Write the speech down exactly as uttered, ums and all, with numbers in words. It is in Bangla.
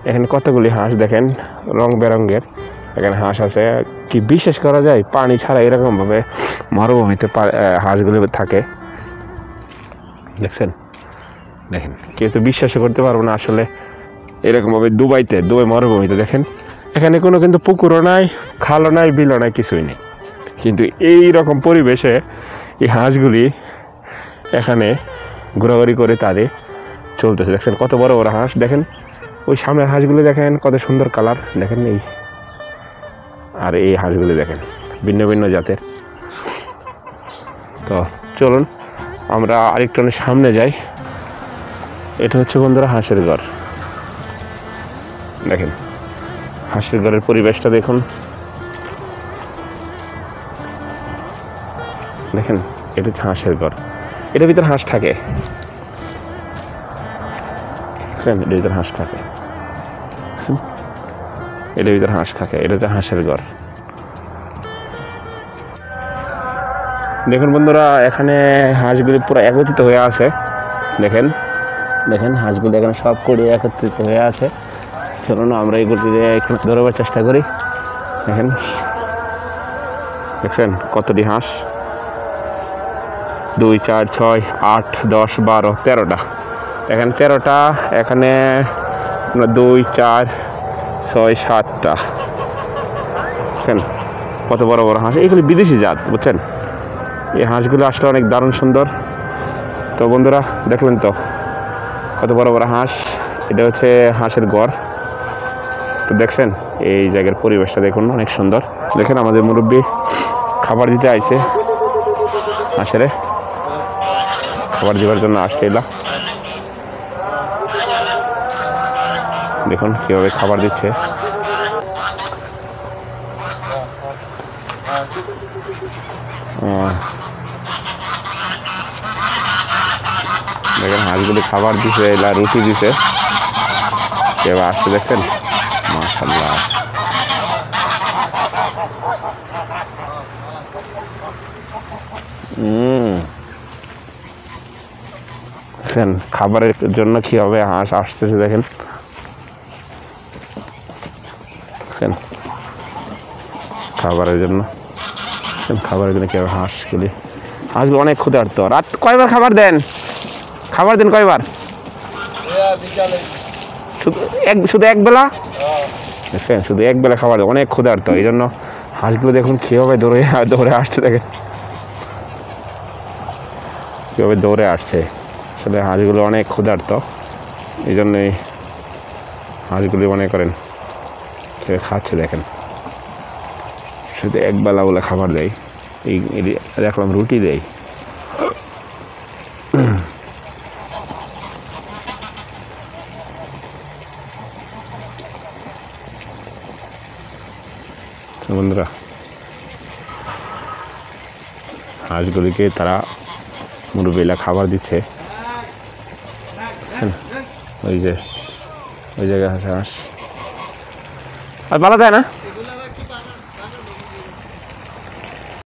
এখানে কতগুলি হাঁস দেখেন, রং বেরঙের এখানে হাঁস আছে। কি বিশ্বাস করা যায় পানি ছাড়া এরকমভাবে মরুভূমিতে হাঁসগুলি থাকে? দেখছেন, দেখেন কেউ তো বিশ্বাসই করতে পারবো না আসলে এরকমভাবে দুবাইতে, দুবাই মরুভূমিতে দেখেন এখানে কোনো কিন্তু পুকুরও নাই, খালও নাই, বিলও নাই, কিছুই নেই, কিন্তু এই রকম পরিবেশে এই হাঁসগুলি এখানে ঘোরাঘুরি করে তাদের চলতেছে। দেখছেন কত বড় বড় হাঁস, দেখেন ওই সামনের হাঁসগুলি দেখেন কত সুন্দর কালার, দেখেন এই, আর এই হাঁসগুলি দেখেন ভিন্ন ভিন্ন জাতের। তো চলুন আমরা আরেকটু সামনে যাই। এটা হচ্ছে বন্ধুরা হাঁসের ঘর। দেখেন হাঁসের ঘরের পরিবেশটা দেখুন, দেখেন এটা হচ্ছে হাঁসের ঘর। এটার ভিতরে হাঁস থাকে, এটার ভিতরে হাঁস থাকে, এটার ভিতরে হাঁস থাকে। এটা হচ্ছে হাঁসের ঘর। দেখুন বন্ধুরা এখানে হাঁসগুলি পুরো একত্রিত হয়ে আছে। দেখেন দেখেন হাঁসগুলি এখানে সব করে একত্রিত হয়ে আছে। চলুন আমরা এগুলি এখানে ধরবার চেষ্টা করি। দেখেন দেখছেন কতটি হাঁস, দুই চার ছয় আট দশ বারো তেরোটা, এখানে তেরোটা, এখানে দুই চার ছয় সাতটা। বুঝছেন কত বড় বড় হাঁস, এগুলি বিদেশি জাত, বুঝছেন। এই হাঁসগুলো আসলে অনেক দারুণ সুন্দর। তো বন্ধুরা দেখলেন তো কত বড় বড় হাঁস, এটা হচ্ছে হাঁসের ঘর। তো দেখছেন এই জায়গার পরিবেশটা দেখুন অনেক সুন্দর। দেখেন আমাদের মুরব্বী খাবার দিতে আইছে, হাঁসের খাবার দেওয়ার জন্য আসছে এলা। দেখুন কীভাবে খাবার দিচ্ছে। দেখেন হাঁসগুলি খাবার দিছে, এলা রুটি দিছে, কেউ আসছে দেখছেন, মাশাআল্লাহ। হুম দেখছেন খাবারের জন্য কীভাবে হাঁস আসতেছে, দেখেন দেখছেন খাবারের জন্য, খাবারের জন্য কীভাবে হাঁসগুলি, হাঁসগুলো অনেক ক্ষুধার্ত। রাত কয়বার খাবার দেন? খাবার দেন কয়বার? শুধু এক শুধু এক বেলা? দেখছেন শুধু এক বেলা খাবার দেন, অনেক ক্ষুধার্ত। এই জন্য হাঁসগুলো দেখুন কীভাবে দৌড়ে দৌড়ে আসছে, দেখেন কীভাবে দৌড়ে আসছে। আসলে হাঁসগুলো অনেক ক্ষুধার্ত, এই জন্যই হাঁসগুলি মনে করেন খেয়ে খাচ্ছে। দেখেন শুধু একবেলা বলে খাবার দেয়, এই দেখলাম রুটি দেয়। বন্ধুরা হাঁসগুলিকে তারা মুরব্বীরা খাবার দিচ্ছে, ওই যে ওই জায়গায় হাঁস আর ভালো দেয় না।